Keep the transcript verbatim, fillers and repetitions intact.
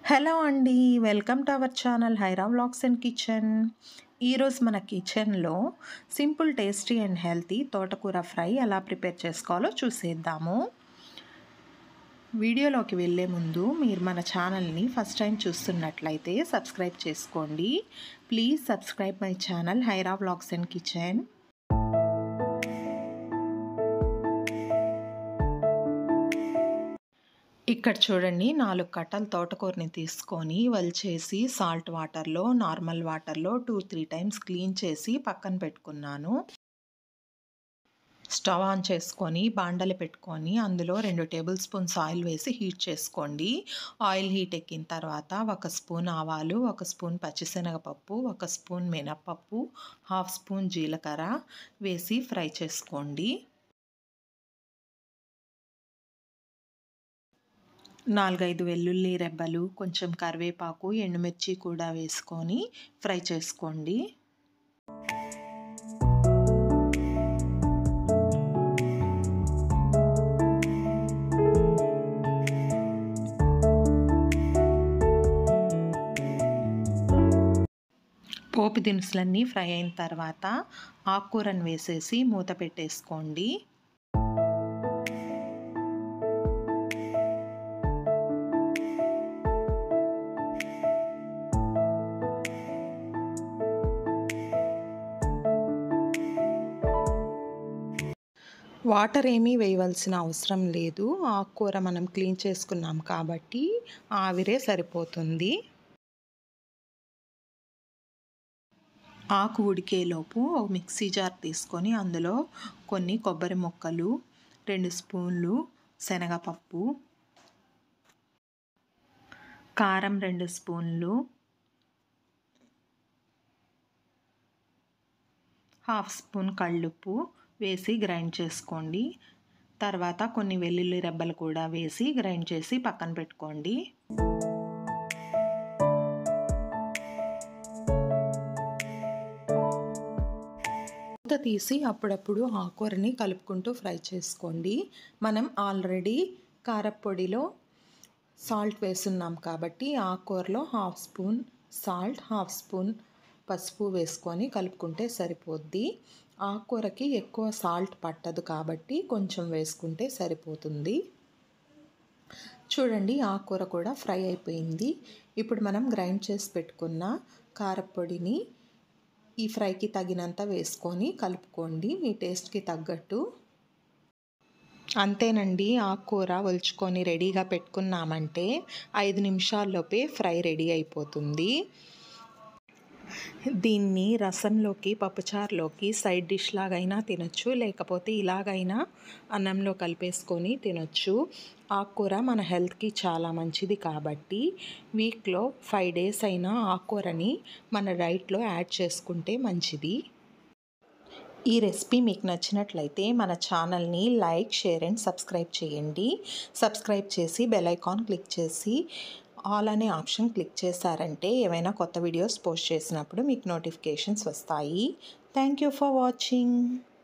Hello అండి. Welcome to our channel Hyra vlogs and kitchen. ఈరోజు మన కిచెన్లో సింపుల్, టేస్టీ అండ్ హెల్తీ తోటకూర ఫ్రై ఎలా ప్రిపేర్ చేసుకోవాలో చూసేద్దాము. వీడియోలోకి వెళ్ళే ముందు మీరు మన ఛానల్ని ఫస్ట్ టైం చూస్తున్నట్లయితే సబ్స్క్రైబ్ చేసుకోండి. Please subscribe my channel Hyra vlogs and kitchen. ఇక్కడ చూడండి, నాలుగు కట్టలు తోటకూరని తీసుకొని వలిచేసి సాల్ట్ వాటర్లో, నార్మల్ వాటర్లో టూ త్రీ టైమ్స్ క్లీన్ చేసి పక్కన పెట్టుకున్నాను. స్టవ్ ఆన్ చేసుకొని బాండలి పెట్టుకొని అందులో రెండు టేబుల్ స్పూన్స్ ఆయిల్ వేసి హీట్ చేసుకోండి. ఆయిల్ హీట్ ఎక్కిన తర్వాత ఒక స్పూన్ ఆవాలు, ఒక స్పూన్ పచ్చిశనగపప్పు, ఒక స్పూన్ మినప్పప్పు, హాఫ్ స్పూన్ జీలకర్ర వేసి ఫ్రై చేసుకోండి. నాలుగైదు వెల్లుల్లి రెబ్బలు, కొంచెం కరివేపాకు, ఎండుమిర్చి కూడా వేసుకొని ఫ్రై చేసుకోండి. పోపు దినుసులన్నీ ఫ్రై అయిన తర్వాత ఆకుకూరను వేసేసి మూత పెట్టేసుకోండి. వాటర్ ఏమీ వేయవలసిన అవసరం లేదు. ఆకుకూర మనం క్లీన్ చేసుకున్నాం కాబట్టి ఆవిరే సరిపోతుంది. ఆకు ఉడికేలోపు ఒక మిక్సీ జార్ తీసుకొని అందులో కొన్ని కొబ్బరి ముక్కలు, రెండు స్పూన్లు శనగపప్పు, కారం రెండు స్పూన్లు, హాఫ్ స్పూన్ కల్లుప్పు వేసి గ్రైండ్ చేసుకోండి. తర్వాత కొన్ని వెల్లుల్లి రెబ్బలు కూడా వేసి గ్రైండ్ చేసి పక్కన పెట్టుకోండి. మూత తీసి అప్పుడప్పుడు ఆకుకూరని కలుపుకుంటూ ఫ్రై చేసుకోండి. మనం ఆల్రెడీ కారపొడిలో సాల్ట్ వేస్తున్నాం కాబట్టి ఆకుకూరలో half spoon salt, half spoon పసుపు వేసుకొని కలుపుకుంటే సరిపోద్ది. ఆకుకూరకి ఎక్కువ సాల్ట్ పట్టదు కాబట్టి కొంచెం వేసుకుంటే సరిపోతుంది. చూడండి, ఆకుకూర కూడా ఫ్రై అయిపోయింది. ఇప్పుడు మనం గ్రైండ్ చేసి పెట్టుకున్న కారపొడిని ఈ ఫ్రైకి తగినంత వేసుకొని కలుపుకోండి, మీ టేస్ట్కి తగ్గట్టు. అంతేనండి, ఆకుకూర ఒలుచుకొని రెడీగా పెట్టుకున్నామంటే ఐదు నిమిషాల్లోపే ఫ్రై రెడీ అయిపోతుంది. దీన్ని రసంలోకి, పప్పుచారులోకి సైడ్ డిష్ లాగైనా తినొచ్చు, లేకపోతే ఇలాగైనా అన్నంలో కలిపేసుకొని తినొచ్చు. ఆకుకూర మన హెల్త్కి చాలా మంచిది కాబట్టి వీక్లో ఫైవ్ డేస్ అయినా ఆకుకూరని మన డైట్లో యాడ్ చేసుకుంటే మంచిది. ఈ రెసిపీ మీకు నచ్చినట్లయితే మన ఛానల్ని లైక్, షేర్ అండ్ సబ్స్క్రైబ్ చేయండి. సబ్స్క్రైబ్ చేసి బెల్ ఐకాన్ క్లిక్ చేసి ఆల్ అనే ఆప్షన్ క్లిక్ చేశారంటే ఏవైనా కొత్త వీడియోస్ పోస్ట్ చేసినప్పుడు మీకు నోటిఫికేషన్స్ వస్తాయి. Thank you for watching.